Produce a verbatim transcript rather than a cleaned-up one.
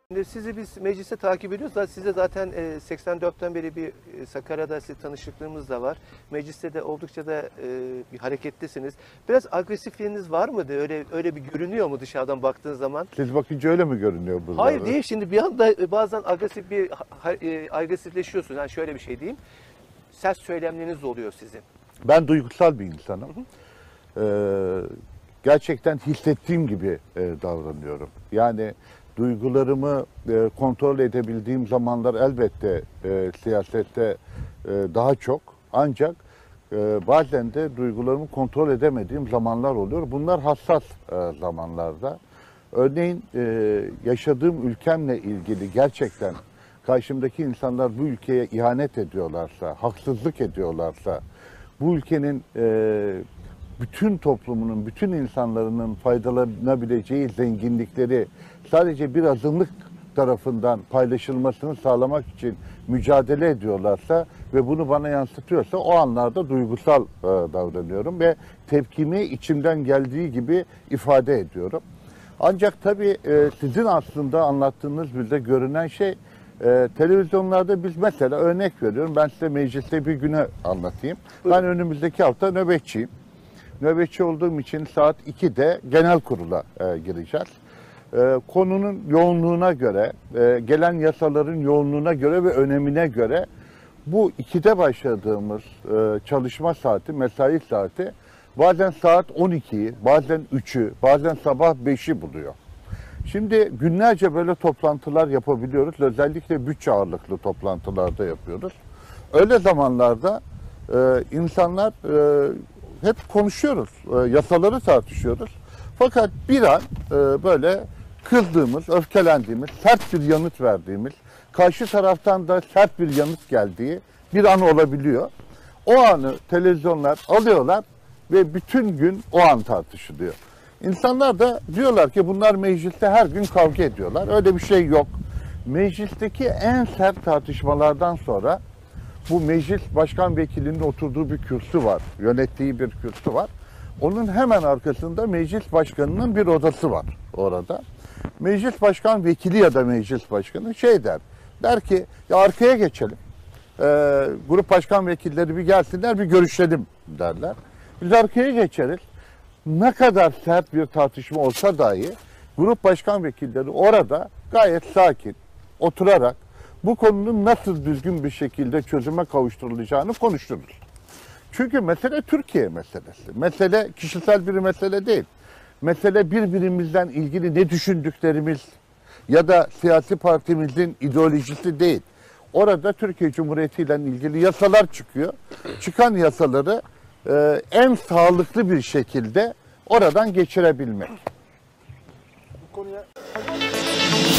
Şimdi sizi biz mecliste takip ediyoruz. Size zaten seksen dörtten beri bir Sakarya'da size tanışıklığımız da var. Mecliste de oldukça da bir hareketlisiniz. Biraz agresifliğiniz var mı? Öyle öyle bir görünüyor mu dışarıdan baktığın zaman? Siz bakınca öyle mi görünüyor burada? Hayır değil. Şimdi bir anda bazen agresif bir agresifleşiyorsunuz. Yani şöyle bir şey diyeyim. Sert söylemleriniz oluyor sizin. Ben duygusal bir insanım. Hı hı. Ee, gerçekten hissettiğim gibi e, davranıyorum. Yani duygularımı e, kontrol edebildiğim zamanlar elbette e, siyasette e, daha çok. Ancak e, bazen de duygularımı kontrol edemediğim zamanlar oluyor. Bunlar hassas e, zamanlarda. Örneğin e, yaşadığım ülkemle ilgili gerçekten karşımdaki insanlar bu ülkeye ihanet ediyorlarsa, haksızlık ediyorlarsa, bu ülkenin e, bütün toplumunun, bütün insanların faydalanabileceği zenginlikleri sadece bir azınlık tarafından paylaşılmasını sağlamak için mücadele ediyorlarsa ve bunu bana yansıtıyorsa o anlarda duygusal e, davranıyorum ve tepkimi içimden geldiği gibi ifade ediyorum. Ancak tabii e, sizin aslında anlattığınız bize görünen şey e, televizyonlarda biz mesela örnek veriyorum. Ben size mecliste bir güne anlatayım. Buyurun. Ben önümüzdeki hafta nöbetçiyim. Nöbetçi olduğum için saat ikide genel kurula e, gireceğiz. E, konunun yoğunluğuna göre, e, gelen yasaların yoğunluğuna göre ve önemine göre bu ikide başladığımız e, çalışma saati, mesai saati bazen saat on ikiyi, bazen üçü, bazen sabah beşi buluyor. Şimdi günlerce böyle toplantılar yapabiliyoruz. Özellikle bütçe ağırlıklı toplantılarda yapıyoruz. Öyle zamanlarda e, insanlar e, hep konuşuyoruz, e, yasaları tartışıyoruz. Fakat bir an e, böyle kızdığımız, öfkelendiğimiz, sert bir yanıt verdiğimiz, karşı taraftan da sert bir yanıt geldiği bir an olabiliyor. O anı televizyonlar alıyorlar ve bütün gün o an tartışılıyor. İnsanlar da diyorlar ki bunlar mecliste her gün kavga ediyorlar. Öyle bir şey yok. Meclisteki en sert tartışmalardan sonra bu meclis başkan vekilinin oturduğu bir kürsü var. Yönettiği bir kürsü var. Onun hemen arkasında meclis başkanının bir odası var orada. Meclis başkan vekili ya da meclis başkanı şey der. Der ki ya arkaya geçelim. Ee, grup başkan vekilleri bir gelsinler bir görüşelim derler. Biz arkaya geçeriz. Ne kadar sert bir tartışma olsa dahi grup başkan vekilleri orada gayet sakin oturarak bu konunun nasıl düzgün bir şekilde çözüme kavuşturulacağını konuşturur. Çünkü mesele Türkiye meselesi. Mesele kişisel bir mesele değil. Mesele birbirimizden ilgili ne düşündüklerimiz ya da siyasi partimizin ideolojisi değil. Orada Türkiye Cumhuriyeti ile ilgili yasalar çıkıyor. Çıkan yasaları e, en sağlıklı bir şekilde oradan geçirebilmek. Bu konuya